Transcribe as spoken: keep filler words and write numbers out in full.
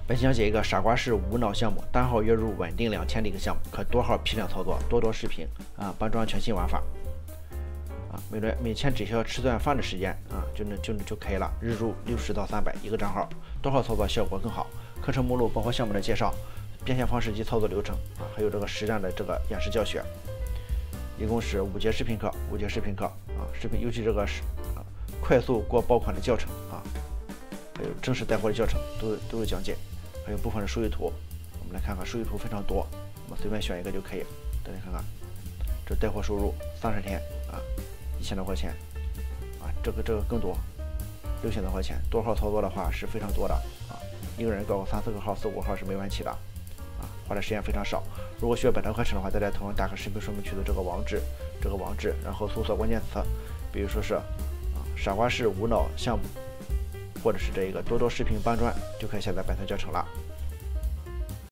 本期讲解一个傻瓜式无脑项目，单号月入稳定两千的一个项目，可多号批量操作，多多视频啊，搬砖全新玩法啊，每轮每天只需要吃顿饭的时间啊，就能就能就可以了，日入六十到三百一个账号，多号操作效果更好。课程目录包括项目的介绍、变现方式及操作流程啊，还有这个实战的这个演示教学，一共是五节视频课，五节视频课啊，视频尤其这个是啊快速过爆款的教程啊，还有正式带货的教程都都有讲解。还有部分的收益图，我们来看看收益图非常多，我们随便选一个就可以。大家看看，这带货收入三十天啊，一千多块钱啊，这个这个更多，六千多块钱。多号操作的话是非常多的啊，一个人搞个三四个号、四五个号是没问题的啊，花的时间非常少。如果需要本套课程的话，大家同样打开视频说明区的这个网址，这个网址，然后搜索关键词，比如说是啊傻瓜式无脑项目。或者是这个多多视频搬砖，就可以下载本套教程了。